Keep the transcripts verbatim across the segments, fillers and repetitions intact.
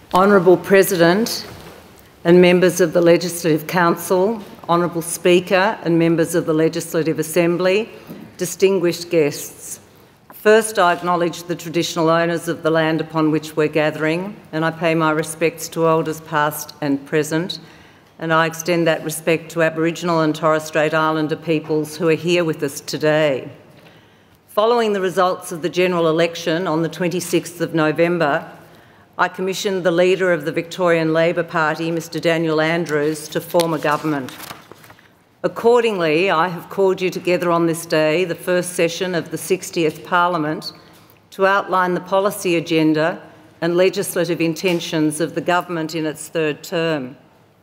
Honourable President and members of the Legislative Council, Honourable Speaker and members of the Legislative Assembly, distinguished guests. First, I acknowledge the traditional owners of the land upon which we're gathering, and I pay my respects to elders past and present, and I extend that respect to Aboriginal and Torres Strait Islander peoples who are here with us today. Following the results of the general election on the twenty-sixth of November, I commissioned the leader of the Victorian Labor Party, Mr Daniel Andrews, to form a government. Accordingly, I have called you together on this day, the first session of the sixtieth Parliament, to outline the policy agenda and legislative intentions of the government in its third term.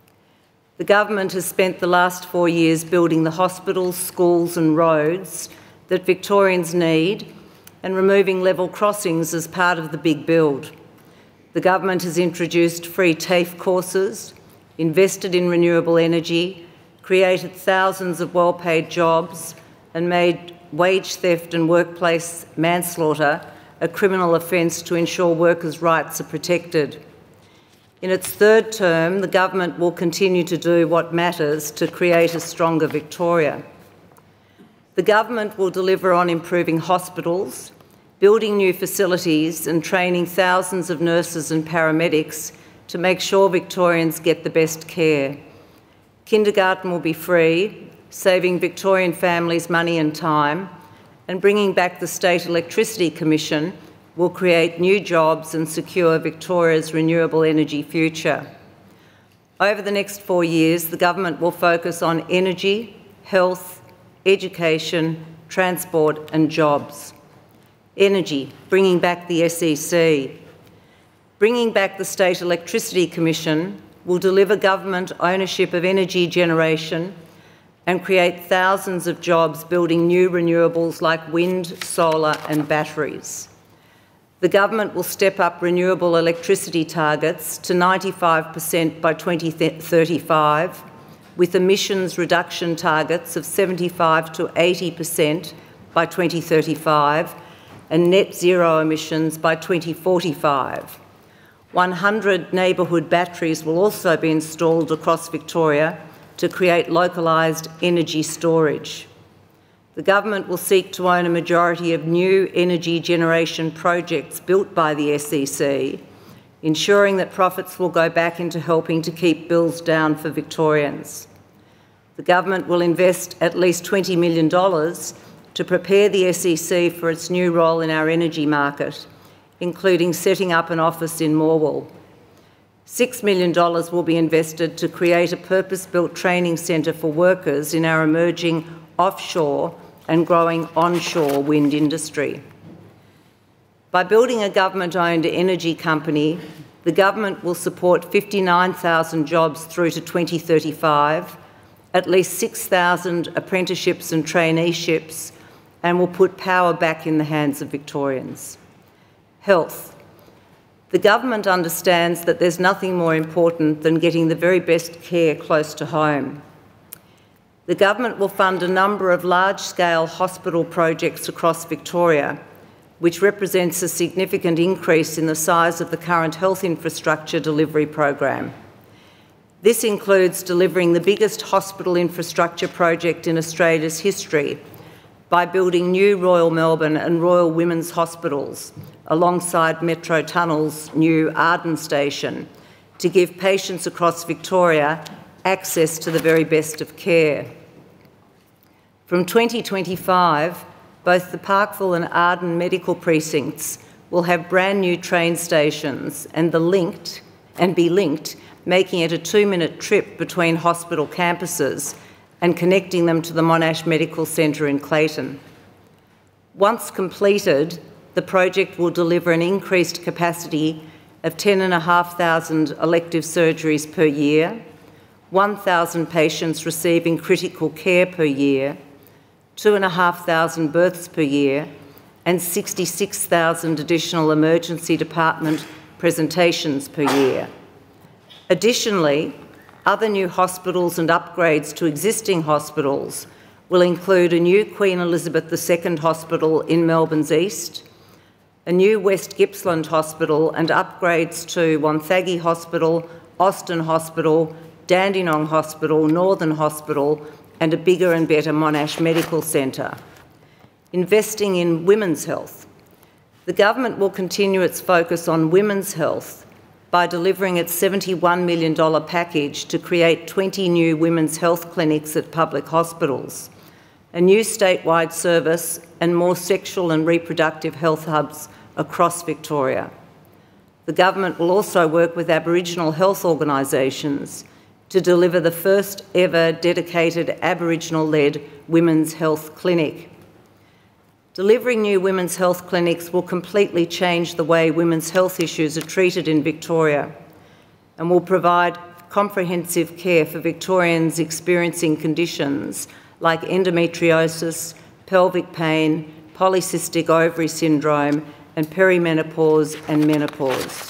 The government has spent the last four years building the hospitals, schools and roads that Victorians need and removing level crossings as part of the big build. The government has introduced free TAFE courses, invested in renewable energy, created thousands of well-paid jobs and made wage theft and workplace manslaughter a criminal offence to ensure workers' rights are protected. In its third term, the government will continue to do what matters to create a stronger Victoria. The government will deliver on improving hospitals, building new facilities and training thousands of nurses and paramedics to make sure Victorians get the best care. Kindergarten will be free, saving Victorian families money and time, and bringing back the State Electricity Commission will create new jobs and secure Victoria's renewable energy future. Over the next four years, the government will focus on energy, health, education, transport and jobs. Energy, bringing back the S E C. Bringing back the State Electricity Commission will deliver government ownership of energy generation and create thousands of jobs building new renewables like wind, solar and batteries. The government will step up renewable electricity targets to ninety-five percent by twenty thirty-five, with emissions reduction targets of seventy-five to eighty percent by twenty thirty-five and net zero emissions by twenty forty-five. one hundred neighbourhood batteries will also be installed across Victoria to create localised energy storage. The government will seek to own a majority of new energy generation projects built by the S E C, ensuring that profits will go back into helping to keep bills down for Victorians. The government will invest at least twenty million dollars to prepare the S E C for its new role in our energy market, including setting up an office in Morwell. six million dollars will be invested to create a purpose-built training centre for workers in our emerging offshore and growing onshore wind industry. By building a government-owned energy company, the government will support fifty-nine thousand jobs through to twenty thirty-five, at least six thousand apprenticeships and traineeships, and will put power back in the hands of Victorians. Health. The government understands that there's nothing more important than getting the very best care close to home. The government will fund a number of large-scale hospital projects across Victoria, which represents a significant increase in the size of the current health infrastructure delivery program. This includes delivering the biggest hospital infrastructure project in Australia's history by building new Royal Melbourne and Royal Women's Hospitals alongside Metro Tunnel's new Arden station to give patients across Victoria access to the very best of care. From twenty twenty-five, both the Parkville and Arden medical precincts will have brand new train stations and, the linked, and be linked, making it a two-minute trip between hospital campuses and connecting them to the Monash Medical Centre in Clayton. Once completed, the project will deliver an increased capacity of ten thousand five hundred elective surgeries per year, one thousand patients receiving critical care per year, two thousand five hundred births per year, and sixty-six thousand additional emergency department presentations per year. Additionally, other new hospitals and upgrades to existing hospitals will include a new Queen Elizabeth the Second Hospital in Melbourne's East, a new West Gippsland Hospital and upgrades to Wonthaggi Hospital, Austin Hospital, Dandenong Hospital, Northern Hospital, and a bigger and better Monash Medical Centre. Investing in women's health. The government will continue its focus on women's health by delivering its seventy-one million dollars package to create twenty new women's health clinics at public hospitals, a new statewide service and more sexual and reproductive health hubs across Victoria. The government will also work with Aboriginal health organisations to deliver the first ever dedicated Aboriginal-led women's health clinic. Delivering new women's health clinics will completely change the way women's health issues are treated in Victoria and will provide comprehensive care for Victorians experiencing conditions like endometriosis, pelvic pain, polycystic ovary syndrome, and perimenopause and menopause.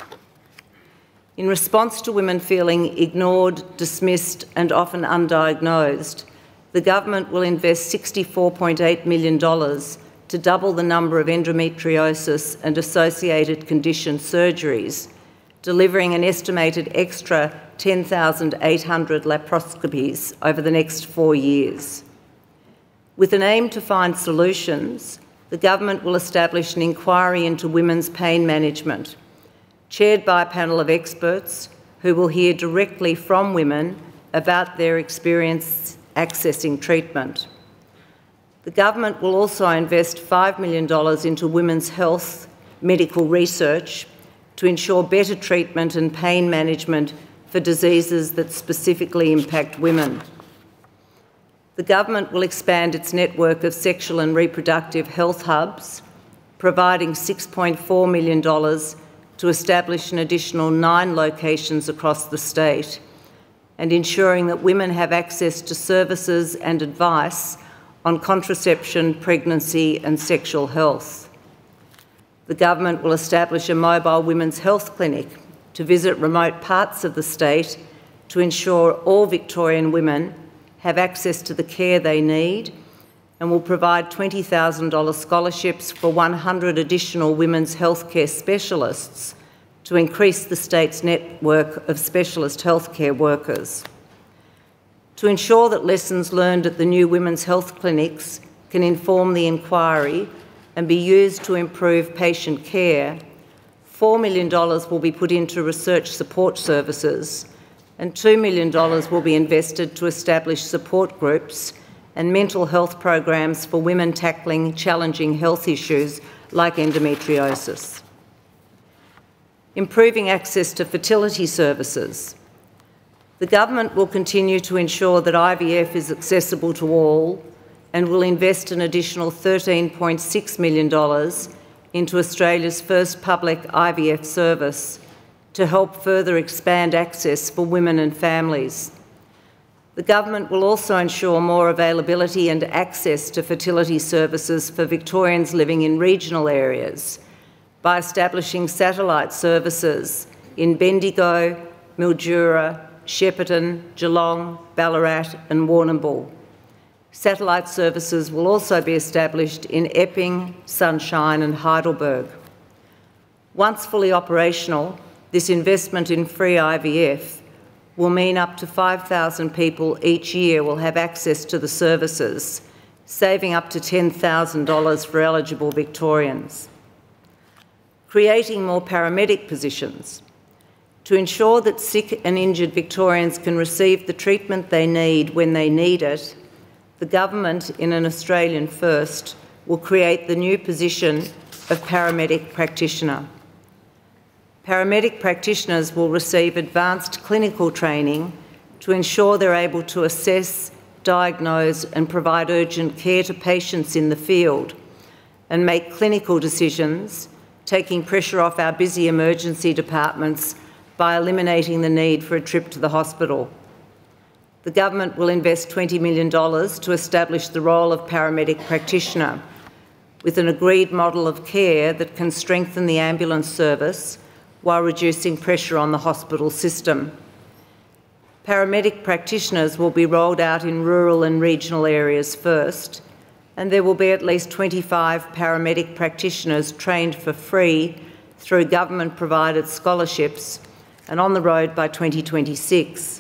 In response to women feeling ignored, dismissed, and often undiagnosed, the government will invest sixty-four point eight million dollars to double the number of endometriosis and associated condition surgeries, delivering an estimated extra ten thousand eight hundred laparoscopies over the next four years. With an aim to find solutions, the government will establish an inquiry into women's pain management, chaired by a panel of experts who will hear directly from women about their experience accessing treatment. The government will also invest five million dollars into women's health medical research to ensure better treatment and pain management for diseases that specifically impact women. The government will expand its network of sexual and reproductive health hubs, providing six point four million dollars to establish an additional nine locations across the state, and ensuring that women have access to services and advice on contraception, pregnancy and sexual health. The government will establish a mobile women's health clinic to visit remote parts of the state to ensure all Victorian women have access to the care they need, and will provide twenty thousand dollars scholarships for one hundred additional women's healthcare specialists to increase the state's network of specialist healthcare workers. To ensure that lessons learned at the new women's health clinics can inform the inquiry and be used to improve patient care, four million dollars will be put into research support services and two million dollars will be invested to establish support groups and mental health programs for women tackling challenging health issues like endometriosis. Improving access to fertility services. The government will continue to ensure that I V F is accessible to all and will invest an additional thirteen point six million dollars into Australia's first public I V F service to help further expand access for women and families. The government will also ensure more availability and access to fertility services for Victorians living in regional areas by establishing satellite services in Bendigo, Mildura, Shepparton, Geelong, Ballarat and Warrnambool. Satellite services will also be established in Epping, Sunshine and Heidelberg. Once fully operational, this investment in free I V F will mean up to five thousand people each year will have access to the services, saving up to ten thousand dollars for eligible Victorians. Creating more paramedic positions. To ensure that sick and injured Victorians can receive the treatment they need when they need it, the government, in an Australian first, will create the new position of paramedic practitioner. Paramedic practitioners will receive advanced clinical training to ensure they're able to assess, diagnose and provide urgent care to patients in the field and make clinical decisions, taking pressure off our busy emergency departments by eliminating the need for a trip to the hospital. The government will invest twenty million dollars to establish the role of paramedic practitioner, with an agreed model of care that can strengthen the ambulance service while reducing pressure on the hospital system. Paramedic practitioners will be rolled out in rural and regional areas first, and there will be at least twenty-five paramedic practitioners trained for free through government-provided scholarships and on the road by twenty twenty-six.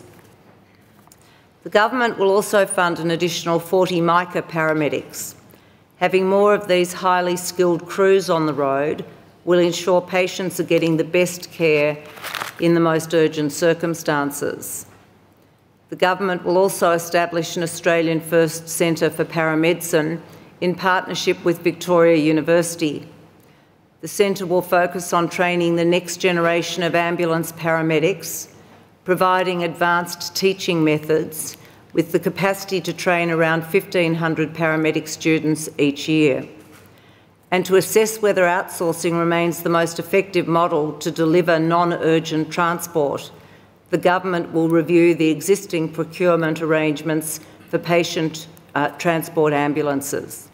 The government will also fund an additional forty MICA paramedics. Having more of these highly skilled crews on the road will ensure patients are getting the best care in the most urgent circumstances. The government will also establish an Australian First Centre for Paramedicine in partnership with Victoria University. The centre will focus on training the next generation of ambulance paramedics, providing advanced teaching methods with the capacity to train around fifteen hundred paramedic students each year, and to assess whether outsourcing remains the most effective model to deliver non-urgent transport. The government will review the existing procurement arrangements for patient uh, transport ambulances.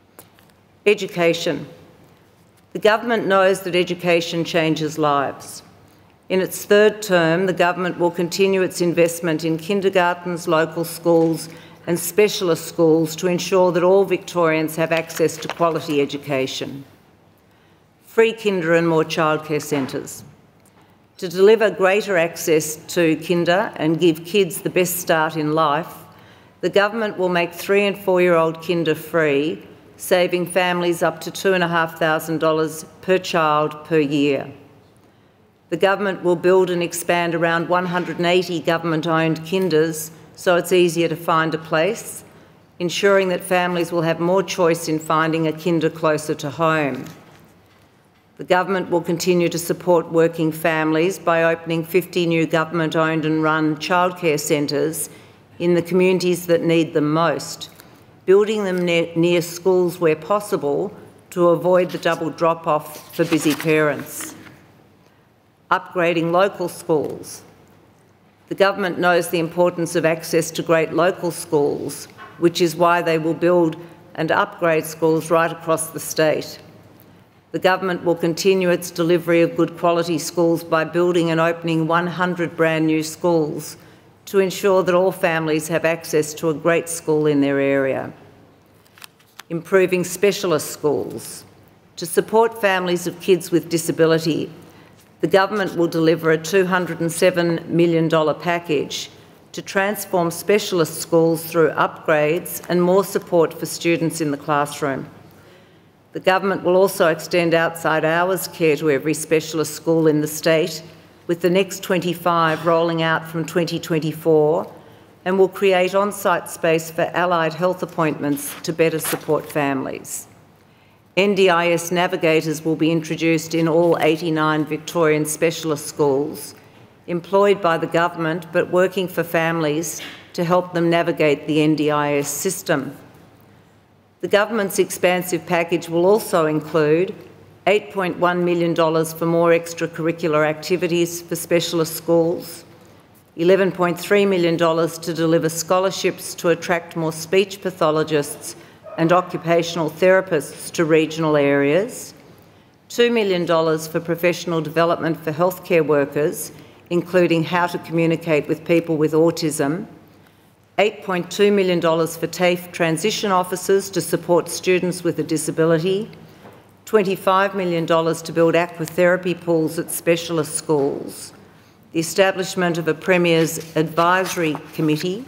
Education. The government knows that education changes lives. In its third term, the government will continue its investment in kindergartens, local schools and specialist schools to ensure that all Victorians have access to quality education. Free kinder and more childcare centres. To deliver greater access to kinder and give kids the best start in life, the government will make three and four-year-old kinder free, saving families up to two thousand five hundred dollars per child per year. The government will build and expand around one hundred eighty government-owned kinders so it's easier to find a place, ensuring that families will have more choice in finding a kinder closer to home. The government will continue to support working families by opening fifty new government-owned and run childcare centres in the communities that need them most, building them near, near schools where possible to avoid the double drop-off for busy parents. Upgrading local schools. The government knows the importance of access to great local schools, which is why they will build and upgrade schools right across the state. The government will continue its delivery of good quality schools by building and opening one hundred brand new schools to ensure that all families have access to a great school in their area. Improving specialist schools. To support families of kids with disability, the government will deliver a two hundred and seven million dollars package to transform specialist schools through upgrades and more support for students in the classroom. The government will also extend outside hours care to every specialist school in the state, with the next twenty-five rolling out from twenty twenty-four, and will create on-site space for allied health appointments to better support families. N D I S navigators will be introduced in all eighty-nine Victorian specialist schools, employed by the government but working for families to help them navigate the N D I S system. The government's expansive package will also include eight point one million dollars for more extracurricular activities for specialist schools, eleven point three million dollars to deliver scholarships to attract more speech pathologists and occupational therapists to regional areas, two million dollars for professional development for healthcare workers, including how to communicate with people with autism, eight point two million dollars for TAFE transition officers to support students with a disability, twenty-five million dollars to build aquatherapy pools at specialist schools, the establishment of a Premier's Advisory Committee,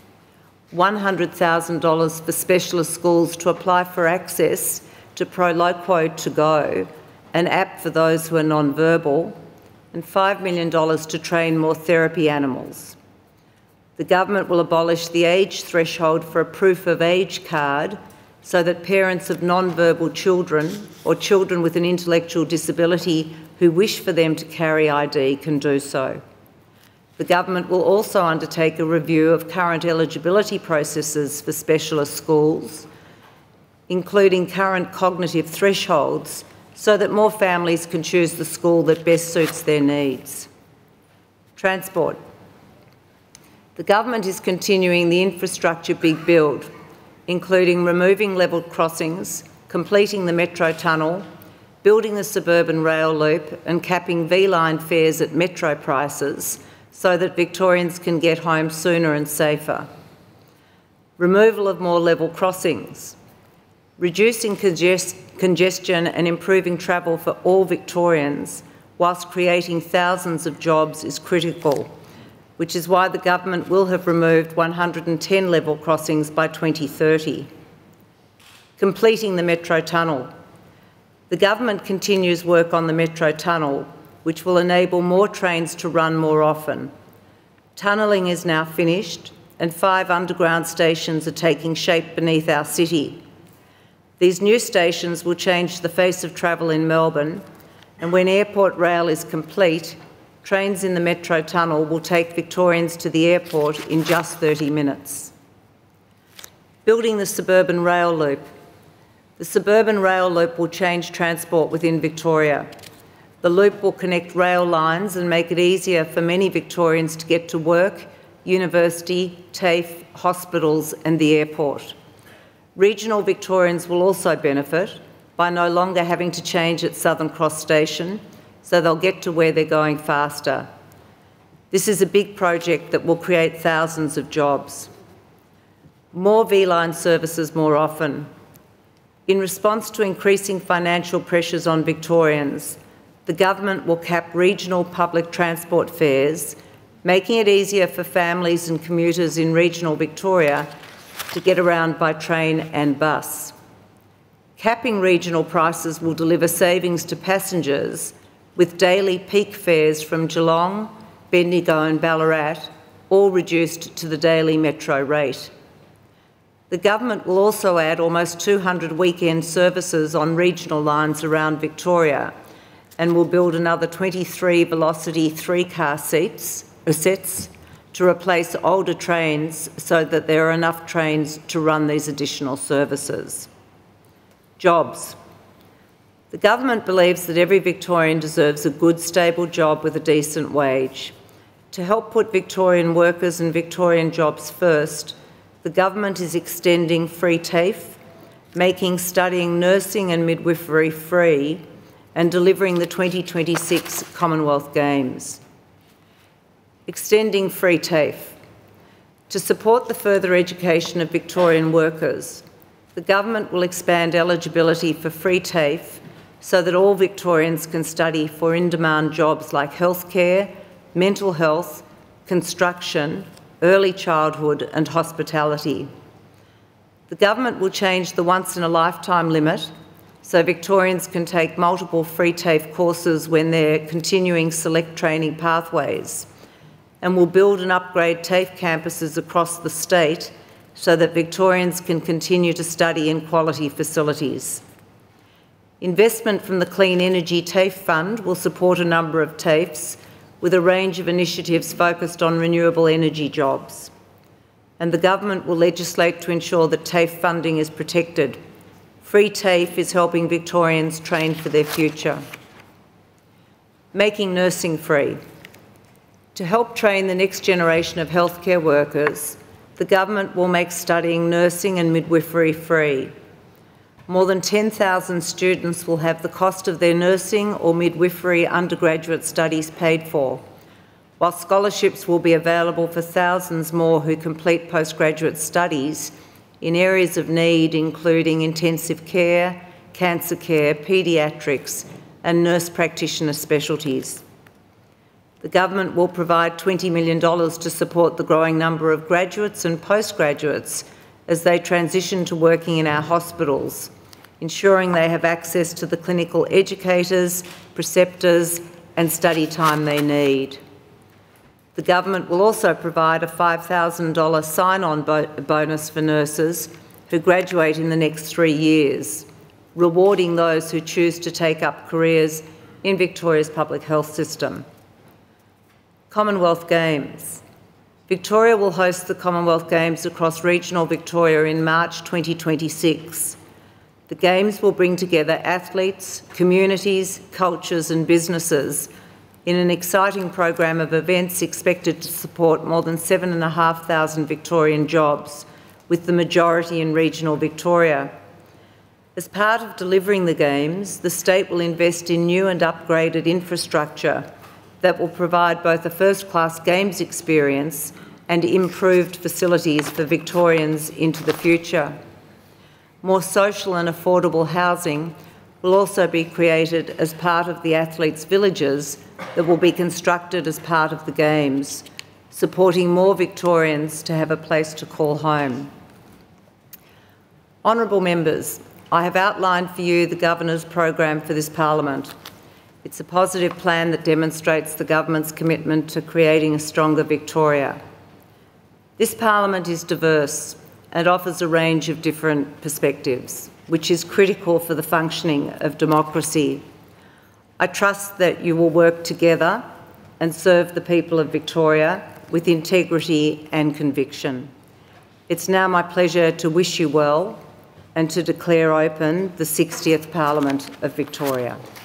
one hundred thousand dollars for specialist schools to apply for access to Proloquo to Go, an app for those who are non-verbal, and five million dollars to train more therapy animals. The government will abolish the age threshold for a proof of age card so that parents of non-verbal children or children with an intellectual disability who wish for them to carry I D can do so. The government will also undertake a review of current eligibility processes for specialist schools, including current cognitive thresholds, so that more families can choose the school that best suits their needs. Transport. The government is continuing the infrastructure big build, including removing level crossings, completing the metro tunnel, building the suburban rail loop and capping V-line fares at metro prices so that Victorians can get home sooner and safer. Removal of more level crossings. Reducing congest congestion and improving travel for all Victorians whilst creating thousands of jobs is critical, which is why the government will have removed one hundred and ten level crossings by twenty thirty. Completing the Metro Tunnel. The government continues work on the Metro Tunnel, which will enable more trains to run more often. Tunnelling is now finished, and five underground stations are taking shape beneath our city. These new stations will change the face of travel in Melbourne, and when Airport Rail is complete, trains in the Metro Tunnel will take Victorians to the airport in just thirty minutes. Building the suburban rail loop. The suburban rail loop will change transport within Victoria. The loop will connect rail lines and make it easier for many Victorians to get to work, university, TAFE, hospitals and the airport. Regional Victorians will also benefit by no longer having to change at Southern Cross Station, so they'll get to where they're going faster. This is a big project that will create thousands of jobs. More V-Line services more often. In response to increasing financial pressures on Victorians, the government will cap regional public transport fares, making it easier for families and commuters in regional Victoria to get around by train and bus. Capping regional prices will deliver savings to passengers, with daily peak fares from Geelong, Bendigo and Ballarat all reduced to the daily metro rate. The government will also add almost two hundred weekend services on regional lines around Victoria and will build another twenty-three Velocity three-car seats, or sets to replace older trains so that there are enough trains to run these additional services. Jobs. The government believes that every Victorian deserves a good, stable job with a decent wage. To help put Victorian workers and Victorian jobs first, the government is extending free TAFE, making studying nursing and midwifery free, and delivering the twenty twenty-six Commonwealth Games. Extending free TAFE. To support the further education of Victorian workers, the government will expand eligibility for free TAFE so that all Victorians can study for in-demand jobs like healthcare, mental health, construction, early childhood and hospitality. The government will change the once-in-a-lifetime limit so Victorians can take multiple free TAFE courses when they're continuing select training pathways, and will build and upgrade TAFE campuses across the state so that Victorians can continue to study in quality facilities. Investment from the Clean Energy TAFE Fund will support a number of TAFEs with a range of initiatives focused on renewable energy jobs. And the government will legislate to ensure that TAFE funding is protected. Free TAFE is helping Victorians train for their future. Making nursing free. To help train the next generation of healthcare workers, the government will make studying nursing and midwifery free. More than ten thousand students will have the cost of their nursing or midwifery undergraduate studies paid for, while scholarships will be available for thousands more who complete postgraduate studies in areas of need including intensive care, cancer care, paediatrics and nurse practitioner specialties. The government will provide twenty million dollars to support the growing number of graduates and postgraduates as they transition to working in our hospitals, ensuring they have access to the clinical educators, preceptors and study time they need. The government will also provide a five thousand dollars sign-on bo bonus for nurses who graduate in the next three years, rewarding those who choose to take up careers in Victoria's public health system. Commonwealth Games. Victoria will host the Commonwealth Games across regional Victoria in March twenty twenty-six. The Games will bring together athletes, communities, cultures and businesses in an exciting program of events expected to support more than seven thousand five hundred Victorian jobs, with the majority in regional Victoria. As part of delivering the Games, the state will invest in new and upgraded infrastructure that will provide both a first-class Games experience and improved facilities for Victorians into the future. more social and affordable housing will also be created as part of the athletes' villages that will be constructed as part of the Games, supporting more Victorians to have a place to call home. Honourable members, I have outlined for you the Governor's program for this Parliament. It's a positive plan that demonstrates the government's commitment to creating a stronger Victoria. This Parliament is diverse and offers a range of different perspectives, which is critical for the functioning of democracy. I trust that you will work together and serve the people of Victoria with integrity and conviction. It's now my pleasure to wish you well and to declare open the sixtieth Parliament of Victoria.